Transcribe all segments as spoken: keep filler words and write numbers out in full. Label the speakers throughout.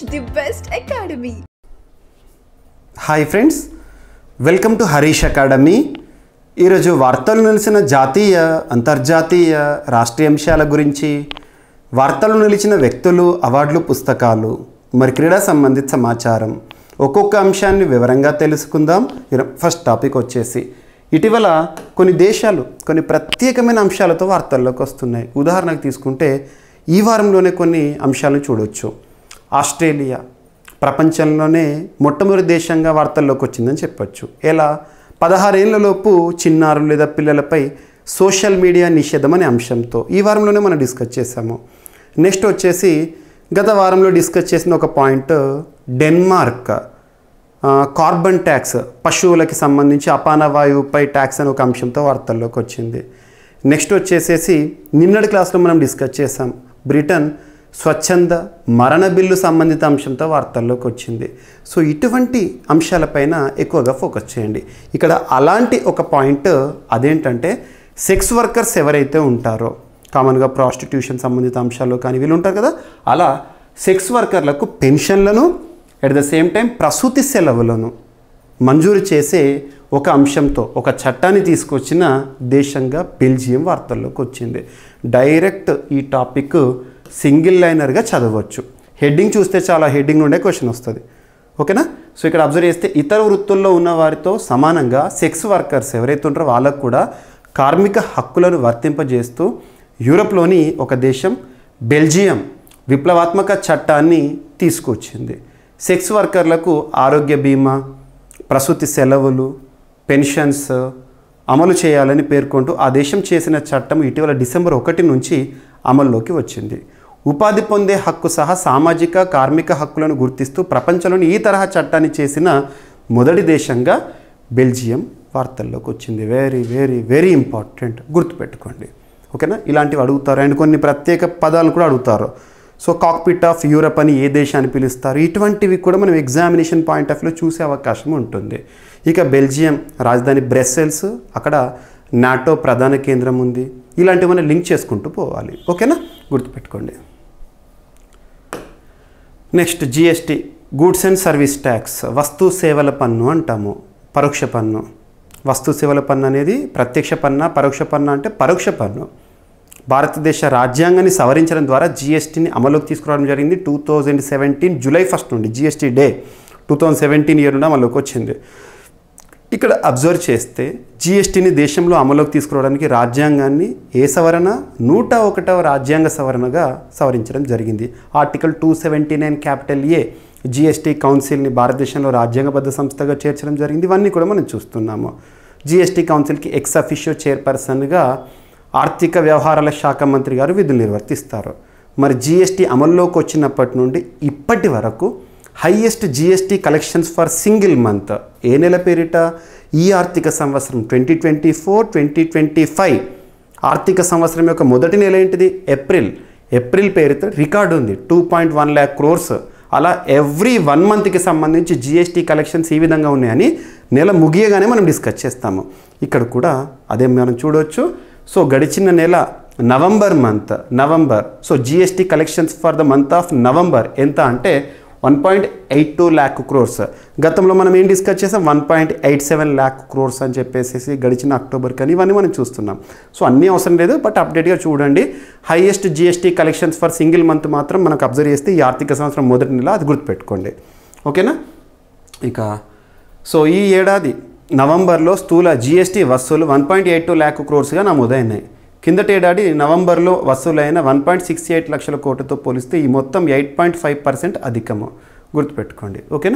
Speaker 1: the best academy.
Speaker 2: Hi friends, welcome to Harish academy. ఈరోజు వార్తలు నిలిచిన జాతీయ అంతర్జాతీయ రాష్ట్రీయ అంశాల గురించి, వార్తలు నిలిచిన వ్యక్తులు, అవార్డులు, పుస్తకాలు, మరి క్రీడా సంబంధిత సమాచారం, ఒక్కొక్క అంశాన్ని వివరంగా తెలుసుకుందాం. ఫస్ట్ టాపిక్ వచ్చేసి ఇటీవల కొన్ని దేశాలు కొన్ని ప్రత్యేకమైన అంశాలతో వార్తల్లోకి వస్తున్నాయి. ఉదాహరణకు తీసుకుంటే ఈ వారంలోనే కొన్ని అంశాలను చూడవచ్చు. ఆస్ట్రేలియా ప్రపంచంలోనే మొట్టమొదటి దేశంగా వార్తల్లోకి వచ్చిందని చెప్పచ్చు. ఎలా? పదహారేళ్లలోపు చిన్నారులు లేదా పిల్లలపై సోషల్ మీడియా నిషేధం అనే అంశంతో ఈ వారంలోనే మనం డిస్కస్ చేసాము. నెక్స్ట్ వచ్చేసి గత వారంలో డిస్కస్ చేసిన ఒక పాయింట్, డెన్మార్క్ కార్బన్ ట్యాక్స్, పశువులకి సంబంధించి అపాన వాయువుపై ట్యాక్స్ అనే ఒక అంశంతో వార్తల్లోకి వచ్చింది. నెక్స్ట్ వచ్చేసేసి నిన్నటి క్లాస్లో మనం డిస్కస్ చేసాం, బ్రిటన్ స్వచ్ఛంద మరణ బిల్లు సంబంధిత అంశంతో వార్తల్లోకి వచ్చింది. సో ఇటువంటి అంశాలపైన ఎక్కువగా ఫోకస్ చేయండి. ఇక్కడ అలాంటి ఒక పాయింట్ అదేంటంటే, సెక్స్ వర్కర్స్ ఎవరైతే ఉంటారో, కామన్గా ప్రాస్టిట్యూషన్ సంబంధిత అంశాల్లో కానీ వీళ్ళు ఉంటారు కదా, అలా సెక్స్ వర్కర్లకు పెన్షన్లను అట్ ద సేమ్ టైం ప్రసూతి సెలవులను మంజూరు చేసే ఒక అంశంతో ఒక చట్టాన్ని తీసుకొచ్చిన దేశంగా బెల్జియం వార్తల్లోకి వచ్చింది. డైరెక్ట్ ఈ టాపిక్ సింగిల్ లైనర్గా చదవచ్చు. హెడ్డింగ్ చూస్తే చాలా హెడ్డింగ్ ఉండే క్వశ్చన్ వస్తుంది. ఓకేనా? సో ఇక్కడ అబ్జర్వ్ చేస్తే ఇతర వృత్తుల్లో ఉన్న వారితో సమానంగా సెక్స్ వర్కర్స్ ఎవరైతే ఉంటారో వాళ్ళకు కూడా కార్మిక హక్కులను వర్తింపజేస్తూ యూరప్లోని ఒక దేశం బెల్జియం విప్లవాత్మక చట్టాన్ని తీసుకొచ్చింది. సెక్స్ వర్కర్లకు ఆరోగ్య బీమా, ప్రసూతి సెలవులు, పెన్షన్స్ అమలు చేయాలని పేర్కొంటూ ఆ దేశం చేసిన చట్టం ఇటీవల డిసెంబర్ ఒకటి నుంచి అమల్లోకి వచ్చింది. ఉపాధి పొందే హక్కు సహా సామాజిక కార్మిక హక్కులను గుర్తిస్తూ ప్రపంచంలోని ఈ తరహా చట్టాన్ని చేసిన మొదటి దేశంగా బెల్జియం వార్తల్లోకి వచ్చింది. వెరీ వెరీ వెరీ ఇంపార్టెంట్, గుర్తుపెట్టుకోండి. ఓకేనా? ఇలాంటివి అడుగుతారు. అండ్ కొన్ని ప్రత్యేక పదాలు కూడా అడుగుతారు. సో కాక్పిట్ ఆఫ్ యూరప్ అని ఏ దేశాన్ని పిలుస్తారు, ఇటువంటివి కూడా మనం ఎగ్జామినేషన్ పాయింట్ ఆఫ్ వ్యూలో చూసే అవకాశం ఉంటుంది. ఇక బెల్జియం రాజధాని బ్రస్సెల్స్, అక్కడ నాటో ప్రధాన కేంద్రం ఉంది. ఇలాంటివన్నీ లింక్ చేసుకుంటూ పోవాలి. ఓకేనా? గుర్తుపెట్టుకోండి. Next GST, goods and service tax, వస్తు సేవల పన్ను అంటాము. పరోక్ష పన్ను, వస్తు సేవల పన్ను అనేది ప్రత్యక్ష పన్ను, పరోక్ష పన్ను అంటే పరోక్ష పన్ను. భారతదేశ రాజ్యాంగాన్ని సవరించడం ద్వారా జిఎస్టీని అమలులోకి తీసుకురావడం జరిగింది. Two thousand seventeen July first నుండి GST day two thousand seventeen year నుండి అమలులోకి వచ్చింది. ఇక్కడ అబ్జర్వ్ చేస్తే జిఎస్టీని దేశంలో అమలులోకి తీసుకురావడానికి రాజ్యాంగాన్ని ఏ సవరణ, నూట ఒకటవ రాజ్యాంగ సవరణగా సవరించడం జరిగింది. Article two seventy nine capital A GST కౌన్సిల్ని భారతదేశంలో రాజ్యాంగబద్ధ సంస్థగా చేర్చడం జరిగింది. ఇవన్నీ కూడా మనం చూస్తున్నాము. జిఎస్టీ కౌన్సిల్కి ఎక్స్ అఫిషియో చైర్పర్సన్గా ఆర్థిక వ్యవహారాల శాఖ మంత్రి గారు విధులు నిర్వర్తిస్తారు. మరి జిఎస్టీ అమల్లోకి వచ్చినప్పటి నుండి ఇప్పటి వరకు highest GST collections for single month ఏ నెల పేరిట, ఈ ఆర్థిక సంవత్సరం twenty twenty four twenty twenty five ఆర్థిక సంవత్సరం యొక్క మొదటి నెల ఏంటిది? ఏప్రిల్. ఏప్రిల్ పేరుతో రికార్డు ఉంది, two point one lakh crores. అలా ఎవ్రీ వన్ మంత్కి సంబంధించి జిఎస్టీ కలెక్షన్స్ ఈ విధంగా ఉన్నాయని నెల ముగియగానే మనం డిస్కస్ చేస్తాము. ఇక్కడ కూడా అదే మనం చూడవచ్చు. సో గడిచిన నెల November month November so GST collections for the month of November ఎంత అంటే one point eight two lakh crores. గతంలో మనం ఏం డిస్కస్ చేసాం? One point eight seven lakh crores అని చెప్పేసి గడిచిన అక్టోబర్ కానీ ఇవన్నీ మనం చూస్తున్నాం. సో అన్నీ అవసరం లేదు, బట్ అప్డేట్గా చూడండి. Highest GST collections for single month మాత్రం మనకు అబ్జర్వ్ చేస్తే ఈ ఆర్థిక సంవత్సరం మొదటి నెల, అది గుర్తుపెట్టుకోండి. ఓకేనా? ఇక సో ఈ ఏడాది నవంబర్లో స్థూల జిఎస్టీ వసూలు one point eight two lakh క్రోర్స్గా నమోదైనాయి. కిందటి ఏడాది నవంబర్లో వసూలైన వన్ పాయింట్ సిక్స్ ఎయిట్ లక్షల కోట్లతో పోలిస్తే ఈ మొత్తం ఎయిట్ పాయింట్ ఫైవ్ పర్సెంట్ అధికము, గుర్తుపెట్టుకోండి. ఓకేనా?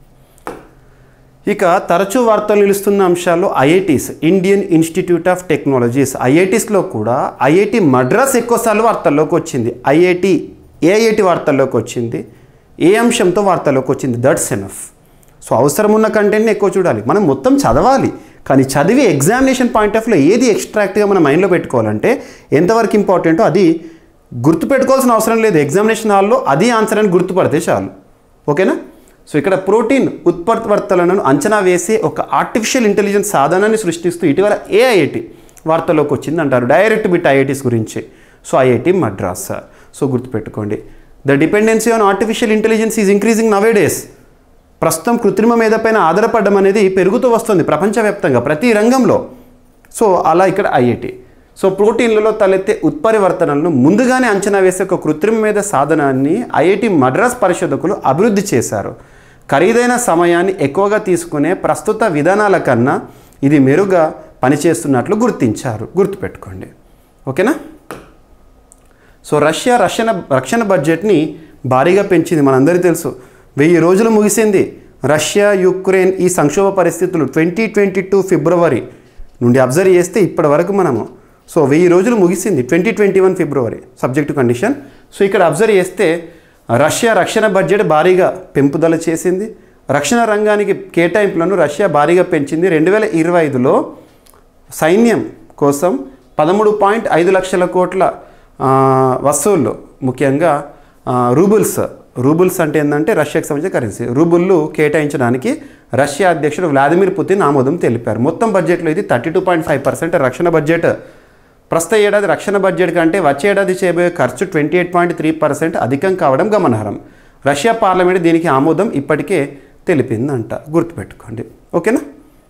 Speaker 2: ఇక తరచూ వార్తలు నిలుస్తున్న అంశాల్లో IITs, Indian Institute of Technologies. ఐఐటీస్లో కూడా ఐఐటి మద్రాస్ ఎక్కువసార్లు వార్తల్లోకి వచ్చింది. ఐఐటి ఏ ఐఐటి వార్తల్లోకి వచ్చింది, ఏ అంశంతో వార్తల్లోకి వచ్చింది, దట్స్ ఎనఫ్. సో అవసరం ఉన్న కంటెంట్ని ఎక్కువ చూడాలి. మనం మొత్తం చదవాలి, కానీ చదివి ఎగ్జామినేషన్ పాయింట్ ఆఫ్ వ్యూలో ఏది ఎక్స్ట్రాక్ట్గా మన మైండ్లో పెట్టుకోవాలంటే ఎంతవరకు ఇంపార్టెంటో అది గుర్తుపెట్టుకోవాల్సిన అవసరం లేదు. ఎగ్జామినేషన్ హాల్లో అది ఆన్సర్ అని గుర్తుపడితే చాలు. ఓకేనా? సో ఇక్కడ ప్రోటీన్ ఉత్పత్తివర్తలను అంచనా వేసే ఒక ఆర్టిఫిషియల్ ఇంటెలిజెన్స్ సాధనాన్ని సృష్టిస్తూ ఇటీవల ఏఐఐటి వార్తల్లోకి వచ్చింది అంటారు. డైరెక్ట్ బిట్ ఐఐటీస్ గురించి. So IIT Madras. సో గుర్తుపెట్టుకోండి. The dependency on artificial intelligence is increasing nowadays. ప్రస్తుతం కృత్రిమ మేధపైన ఆధారపడడం అనేది పెరుగుతూ వస్తుంది ప్రపంచవ్యాప్తంగా ప్రతి రంగంలో. సో అలా ఇక్కడ ఐఐటి. సో ప్రోటీన్లలో తలెత్తే ఉత్పరివర్తనలను ముందుగానే అంచనా వేసే ఒక కృత్రిమ మేధ సాధనాన్ని ఐఐటి మద్రాస్ పరిశోధకులు అభివృద్ధి చేశారు. ఖరీదైన సమయాన్ని ఎక్కువగా తీసుకునే ప్రస్తుత విధానాల కన్నా ఇది మెరుగ్గా పనిచేస్తున్నట్లు గుర్తించారు. గుర్తుపెట్టుకోండి. ఓకేనా. సో రష్యా రక్షణ రక్షణ బడ్జెట్ని భారీగా పెంచింది. మనందరికీ తెలుసు. వెయ్యి రోజులు ముగిసింది రష్యా యుక్రెయిన్ ఈ సంక్షోభ పరిస్థితులు ట్వంటీ ట్వంటీ టూ ఫిబ్రవరి నుండి అబ్జర్వ్ చేస్తే ఇప్పటి వరకు మనము సో వెయ్యి రోజులు ముగిసింది twenty twenty one February subject condition. So ఇక్కడ అబ్జర్వ్ చేస్తే రష్యా రక్షణ బడ్జెట్ భారీగా పెంపుదల చేసింది. రక్షణ రంగానికి కేటాయింపులను రష్యా భారీగా పెంచింది. రెండు వేల ఇరవై ఐదులో సైన్యం కోసం పదమూడు పాయింట్ ఐదు లక్షల కోట్ల వస్తువులు ముఖ్యంగా రూబుల్స్ రూబుల్స్ అంటే ఏంటంటే రష్యాకి సంబంధించిన కరెన్సీ రూబుల్లు కేటాయించడానికి రష్యా అధ్యక్షుడు వ్లాదిమిర్ పుతిన్ ఆమోదం తెలిపారు. మొత్తం బడ్జెట్లో ఇది thirty two point five percent రక్షణ బడ్జెట్. ప్రస్తుత ఏడాది రక్షణ బడ్జెట్ కంటే వచ్చే ఏడాది చేయబోయే ఖర్చు twenty eight point three percent అధికం కావడం గమనార్హం. రష్యా పార్లమెంట్ దీనికి ఆమోదం ఇప్పటికే తెలిపిందంట. గుర్తుపెట్టుకోండి. ఓకేనా.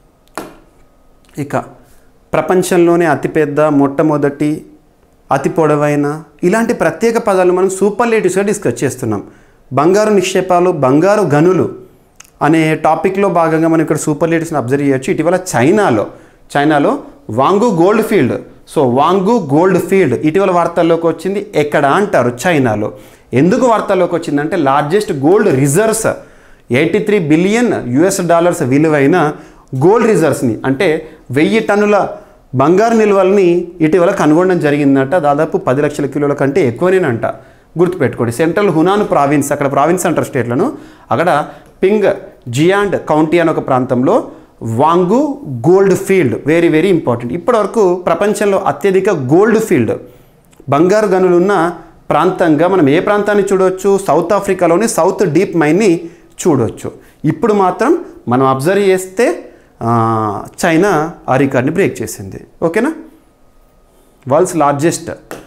Speaker 2: ఇక ప్రపంచంలోనే అతిపెద్ద మొట్టమొదటి అతి పొడవైన ఇలాంటి ప్రత్యేక పదాలు మనం సూపర్లేటివ్స్గా డిస్కస్ చేస్తున్నాం. బంగారు నిక్షేపాలు బంగారు గనులు అనే టాపిక్లో భాగంగా మనం ఇక్కడ సూపర్లేటివ్స్ని అబ్జర్వ్ చేయొచ్చు. ఇటీవల చైనాలో చైనాలో Wangu gold field so Wangu gold field ఇటీవల వార్తల్లోకి వచ్చింది. ఎక్కడ అంటారు? చైనాలో. ఎందుకు వార్తల్లోకి వచ్చిందంటే largest gold reserves eighty three billion US dollars విలువైన గోల్డ్ రిజర్వ్స్ని అంటే వెయ్యి టన్నుల బంగారు నిల్వల్ని ఇటీవల కనుగొనడం జరిగిందట. దాదాపు పది లక్షల కిలోల కంటే ఎక్కువనేనంట. గుర్తుపెట్టుకోండి. సెంట్రల్ హునాన్ ప్రావిన్స్ అక్కడ ప్రావిన్స్ అంటారు స్టేట్లను. అక్కడ పింగ్ జియాండ్ కౌంటీ అనే ఒక ప్రాంతంలో Wangu gold field very very important. ఇప్పటివరకు ప్రపంచంలో అత్యధిక గోల్డ్ ఫీల్డ్ బంగారు గనులున్న ప్రాంతంగా మనం ఏ ప్రాంతాన్ని చూడవచ్చు? సౌత్ ఆఫ్రికాలోని సౌత్ డీప్ మైన్ని చూడవచ్చు. ఇప్పుడు మాత్రం మనం అబ్జర్వ్ చేస్తే చైనా ఆ రికార్డ్ని బ్రేక్ చేసింది. ఓకేనా. World's largest.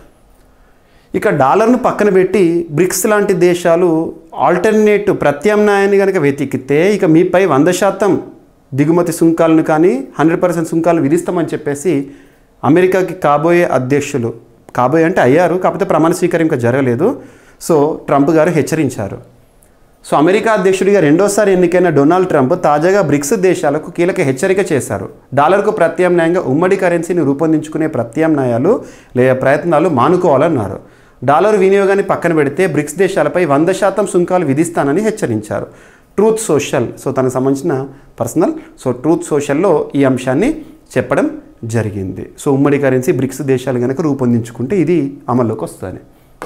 Speaker 2: ఇక డాలర్ను పక్కన పెట్టి బ్రిక్స్ లాంటి దేశాలు ఆల్టర్నేటివ్ ప్రత్యామ్నాయాన్ని కనుక వెతికితే ఇక మీపై వంద శాతం దిగుమతి సుంకాలను కానీ హండ్రెడ్ పర్సెంట్ సుంకాలను విధిస్తామని చెప్పేసి అమెరికాకి కాబోయే అధ్యక్షులు కాబోయే అంటే అయ్యారు కాకపోతే ప్రమాణ స్వీకారం ఇంకా జరగలేదు. సో ట్రంప్ గారు హెచ్చరించారు. సో అమెరికా అధ్యక్షుడిగా రెండోసారి ఎన్నికైన డొనాల్డ్ ట్రంప్ తాజాగా బ్రిక్స్ దేశాలకు కీలక హెచ్చరిక చేశారు. డాలర్కు ప్రత్యామ్నాయంగా ఉమ్మడి కరెన్సీని రూపొందించుకునే ప్రత్యామ్నాయాలు లేదా ప్రయత్నాలు మానుకోవాలన్నారు. డాలర్ వినియోగాన్ని పక్కన పెడితే బ్రిక్స్ దేశాలపై వంద శాతం సుంకాలు విధిస్తానని హెచ్చరించారు. ట్రూత్ సోషల్ సో తనకు సంబంధించిన పర్సనల్ సో ట్రూత్ సోషల్లో ఈ అంశాన్ని చెప్పడం జరిగింది. సో ఉమ్మడి కరెన్సీ బ్రిక్స్ దేశాలు కనుక రూపొందించుకుంటే ఇది అమల్లోకి వస్తుంది.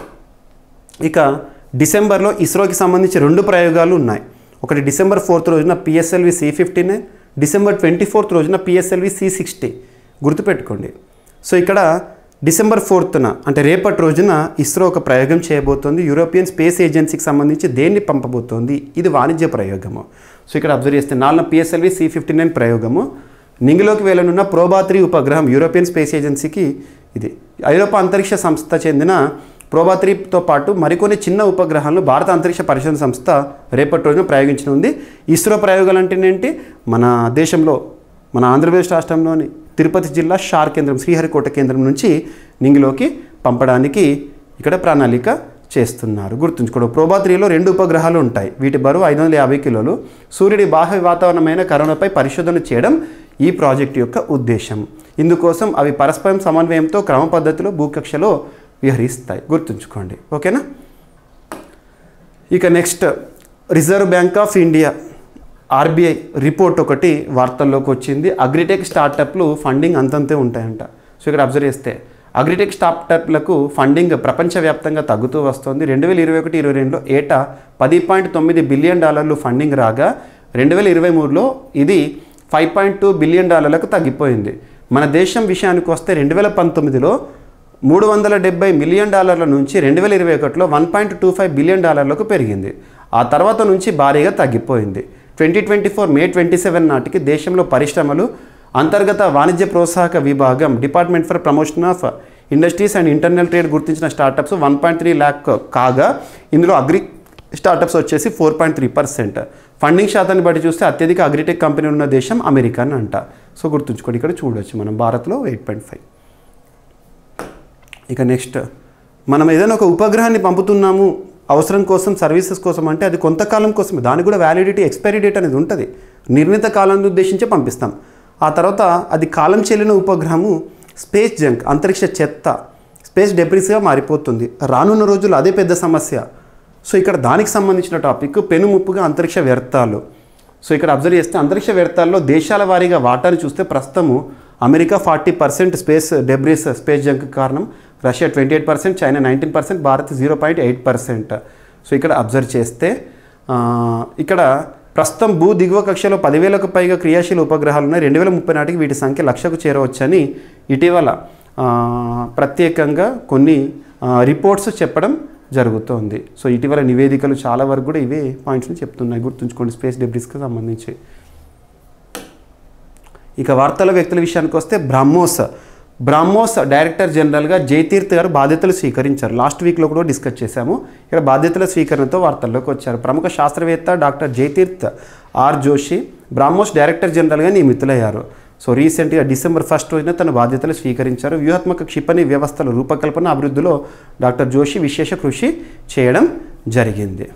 Speaker 2: ఇక డిసెంబర్లో ఇస్రోకి సంబంధించి రెండు ప్రయోగాలు ఉన్నాయి. ఒకటి డిసెంబర్ ఫోర్త్ రోజున PSLV C fifty nine December twenty fourth రోజున పిఎస్ఎల్వి సి సిక్స్టీ గుర్తుపెట్టుకోండి. సో ఇక్కడ డిసెంబర్ ఫోర్త్న అంటే రేపటి రోజున ఇస్రో ఒక ప్రయోగం చేయబోతోంది. యూరోపియన్ స్పేస్ ఏజెన్సీకి సంబంధించి దేన్ని పంపబోతోంది? ఇది వాణిజ్య ప్రయోగము. సో ఇక్కడ అబ్జర్వ్ చేస్తే నాలుగు పిఎస్ఎల్వి సి ఫిఫ్టీ నైన్ ప్రయోగము నింగిలోకి వెళ్ళనున్న ప్రోబా త్రీ ఉపగ్రహం యూరోపియన్ స్పేస్ ఏజెన్సీకి ఇది ఐరోపా అంతరిక్ష సంస్థ చెందిన ప్రోబా త్రీతో పాటు మరికొన్ని చిన్న ఉపగ్రహాలను భారత అంతరిక్ష పరిశోధన సంస్థ రేపటి రోజున ప్రయోగించనుంది. ఇస్రో ప్రయోగాలు అంటేనేంటి? మన దేశంలో మన ఆంధ్రప్రదేశ్ రాష్ట్రంలోని తిరుపతి జిల్లా షార్ కేంద్రం శ్రీహరికోట కేంద్రం నుంచి నింగిలోకి పంపడానికి ఇక్కడ ప్రణాళిక చేస్తున్నారు. గుర్తుంచుకోండి. ప్రోబా త్రీలో రెండు ఉపగ్రహాలు ఉంటాయి. వీటి బరువు ఐదు వందల యాభై కిలోలు. సూర్యుడి బాహ్య వాతావరణమైన కరోనాపై పరిశోధన చేయడం ఈ ప్రాజెక్టు యొక్క ఉద్దేశం. ఇందుకోసం అవి పరస్పరం సమన్వయంతో క్రమ పద్ధతిలో భూకక్షలో విహరిస్తాయి. గుర్తుంచుకోండి. ఓకేనా. ఇక next Reserve Bank of India RBI report ఒకటి వార్తల్లోకి వచ్చింది. అగ్రిటెక్ స్టార్టప్లు ఫండింగ్ అంతంతే ఉంటాయంట. సో ఇక్కడ అబ్జర్వ్ చేస్తే అగ్రిటెక్ స్టార్టప్లకు ఫండింగ్ ప్రపంచవ్యాప్తంగా తగ్గుతూ వస్తుంది. రెండు వేల ఇరవై ఒకటి ఇరవై రెండులో ఏటా పది పాయింట్ తొమ్మిది బిలియన్ డాలర్లు ఫండింగ్ రాగా రెండు వేల ఇరవై మూడులో ఇది ఫైవ్ పాయింట్ టూ బిలియన్ డాలర్లకు తగ్గిపోయింది. మన దేశం విషయానికి వస్తే రెండు వేల పంతొమ్మిదిలో మూడు వందల డెబ్బై మిలియన్ డాలర్ల నుంచి రెండు వేల ఇరవై ఒకటిలో one point two five billion డాలర్లకు పెరిగింది. ఆ తర్వాత నుంచి భారీగా తగ్గిపోయింది. Twenty twenty four May twenty seven నాటికి దేశంలో పరిశ్రమలు అంతర్గత వాణిజ్య ప్రోత్సాహక విభాగం department for promotion of industries and internal trade గుర్తించిన startups one point three lakh కాగా ఇందులో అగ్రి స్టార్టప్స్ వచ్చేసి four point three percent. Funding శాతాన్ని బట్టి చూస్తే అత్యధిక అగ్రిటెక్ కంపెనీ ఉన్న దేశం అమెరికా అని అంట. సో గుర్తుంచుకోండి, ఇక్కడ చూడవచ్చు మనం భారత్లో ఎయిట్ పాయింట్ ఫైవ్. ఇక నెక్స్ట్, మనం ఏదైనా ఒక ఉపగ్రహాన్ని పంపుతున్నాము అవసరం కోసం, సర్వీసెస్ కోసం అంటే అది కొంతకాలం కోసమే, దానికి కూడా వ్యాలిడిటీ ఎక్స్పైరీ డేట్ అనేది ఉంటుంది. నిర్ణీత కాలాన్ని ఉద్దేశించే పంపిస్తాం. ఆ తర్వాత అది కాలం చెల్లిన ఉపగ్రహము స్పేస్ జంక్, అంతరిక్ష చెత్త, స్పేస్ డెబ్రిస్గా మారిపోతుంది. రానున్న రోజుల్లో అదే పెద్ద సమస్య. సో ఇక్కడ దానికి సంబంధించిన టాపిక్ పెనుముప్పుగా అంతరిక్ష వ్యర్థాలు. సో ఇక్కడ అబ్జర్వ్ చేస్తే అంతరిక్ష వ్యర్థాల్లో దేశాల వారీగా వాటాను చూస్తే ప్రస్తుతము America forty percent space debris, space junk కారణం, Russia twenty eight percent, China nineteen percent, Bharat zero point eight percent. So ఇక్కడ అబ్జర్వ్ చేస్తే ఇక్కడ ప్రస్తుతం భూ దిగువ కక్షలో పదివేలకు పైగా క్రియాశీల ఉపగ్రహాలు ఉన్నాయి. రెండు వేల ముప్పై నాటికి వీటి సంఖ్య లక్షకు చేరవచ్చని ఇటీవల ప్రత్యేకంగా కొన్ని రిపోర్ట్స్ చెప్పడం జరుగుతోంది. సో ఇటీవల నివేదికలు చాలా వరకు కూడా ఇవే పాయింట్స్ని చెప్తున్నాయి. గుర్తుంచుకోండి స్పేస్ డెబ్రిస్కి సంబంధించి. ఇక వార్తల వ్యక్తుల విషయానికి వస్తే బ్రహ్మోస్ బ్రహ్మోస్ డైరెక్టర్ జనరల్గా జయతీర్థ్ గారు బాధ్యతలు స్వీకరించారు. లాస్ట్ వీక్లో కూడా డిస్కస్ చేశాము. ఇక్కడ బాధ్యతల స్వీకరణతో వార్తల్లోకి వచ్చారు. ప్రముఖ శాస్త్రవేత్త doctor Jayateerth R Joshi BrahMos director జనరల్గా నియమితులయ్యారు. సో రీసెంట్గా డిసెంబర్ ఫస్ట్ రోజున తన బాధ్యతలు స్వీకరించారు. వ్యూహాత్మక క్షిపణి వ్యవస్థల రూపకల్పన అభివృద్ధిలో డాక్టర్ జోషి విశేష కృషి చేయడం జరిగింది.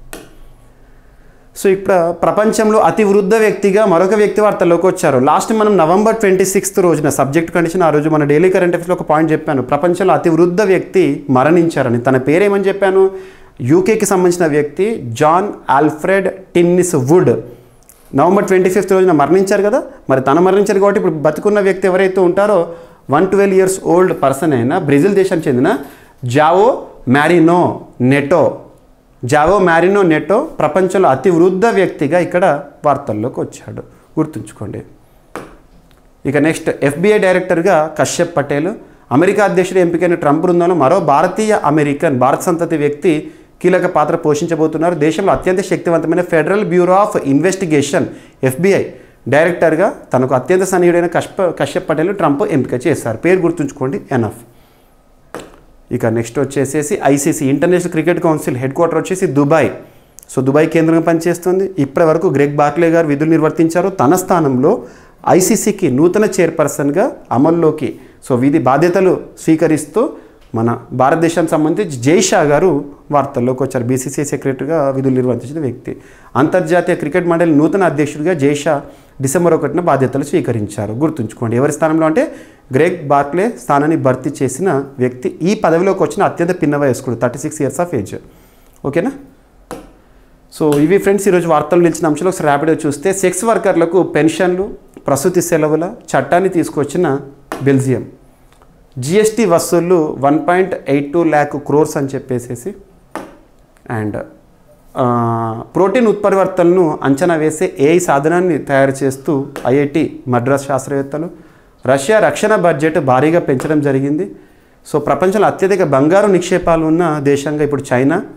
Speaker 2: సో ఇక్కడ ప్రపంచంలో అతి వృద్ధ వ్యక్తిగా మరొక వ్యక్తి వార్తల్లోకి వచ్చారు. లాస్ట్ మనం నవంబర్ ట్వంటీ సిక్స్త్ రోజున సబ్జెక్ట్ కండిషన్ ఆ రోజు మన డైలీ కరెంట్ అఫైర్స్లో ఒక పాయింట్ చెప్పాను. ప్రపంచంలో అతి వృద్ధ వ్యక్తి మరణించారని. తన పేరేమని చెప్పాను? యూకేకి సంబంధించిన వ్యక్తి John Alfred Tinniswood November twenty fifth రోజున మరణించారు కదా. మరి తను మరణించారు కాబట్టి ఇప్పుడు బతుకున్న వ్యక్తి ఎవరైతే ఉంటారో one twelve years old person అయినా బ్రెజిల్ దేశానికి చెందిన జావో మ్యారినో నెటో జావో మ్యారినో నెటో ప్రపంచంలో అతి వృద్ధ వ్యక్తిగా ఇక్కడ వార్తల్లోకి వచ్చాడు. గుర్తుంచుకోండి. ఇక నెక్స్ట్, ఎఫ్బిఐ డైరెక్టర్గా కశ్యప్ పటేల్. అమెరికా అధ్యక్షుడు ఎంపికైన ట్రంప్ బృందంలో మరో భారతీయ అమెరికన్ భారత సంతతి వ్యక్తి కీలక పాత్ర పోషించబోతున్నారు. దేశంలో అత్యంత శక్తివంతమైన Federal Bureau of Investigation FBI డైరెక్టర్గా తనకు అత్యంత సన్నిహితుడైన కశ్యప్ కశ్యప్ పటేల్ ట్రంప్ ఎంపిక చేశారు. పేరు గుర్తుంచుకోండి, ఎనఫ్. ఇక నెక్స్ట్ వచ్చేసేసి ICC International Cricket Council head quarter వచ్చేసి దుబాయ్. సో దుబాయ్ కేంద్రంగా పనిచేస్తుంది. ఇప్పటి వరకు గ్రెగ్ బార్క్లే గారు విధులు నిర్వర్తించారు. తన స్థానంలో ఐసీసీకి నూతన చైర్పర్సన్గా అమల్లోకి సో విధి బాధ్యతలు స్వీకరిస్తూ మన భారతదేశానికి సంబంధించి జైషా గారు వార్తల్లోకి వచ్చారు. బీసీసీఐ సెక్రటరీగా విధులు నిర్వర్తించిన వ్యక్తి. అంతర్జాతీయ క్రికెట్ మండలి నూతన అధ్యక్షుడిగా జైషా డిసెంబర్ ఒకటిన బాధ్యతలు స్వీకరించారు. గుర్తుంచుకోండి ఎవరి స్థానంలో అంటే గ్రెగ్ బార్క్లే స్థానాన్ని భర్తీ చేసిన వ్యక్తి. ఈ పదవిలోకి వచ్చిన అత్యంత పిన్న వయస్కుడు, thirty six years of age. ఓకేనా. సో ఇవి ఫ్రెండ్స్ ఈరోజు వార్తలు నిలిచిన అంశాలు. ఒకసారి ర్యాపిడ్గా చూస్తే సెక్స్ వర్కర్లకు పెన్షన్లు, ప్రసూతి సెలవుల చట్టాన్ని తీసుకొచ్చిన బెల్జియం. జిఎస్టీ వసూళ్లు one point eight two lakh crores అని చెప్పేసేసి. అండ్ ప్రోటీన్ ఉత్పరివర్తనను అంచనా వేసే ఏఐ సాధనాన్ని తయారు చేస్తూ ఐఐటి మద్రాస్ శాస్త్రవేత్తలు. రష్యా రక్షణ బడ్జెట్ భారీగా పెంచడం జరిగింది. సో ప్రపంచంలో అత్యధిక బంగారు నిక్షేపాలు ఉన్న దేశంగా ఇప్పుడు చైనా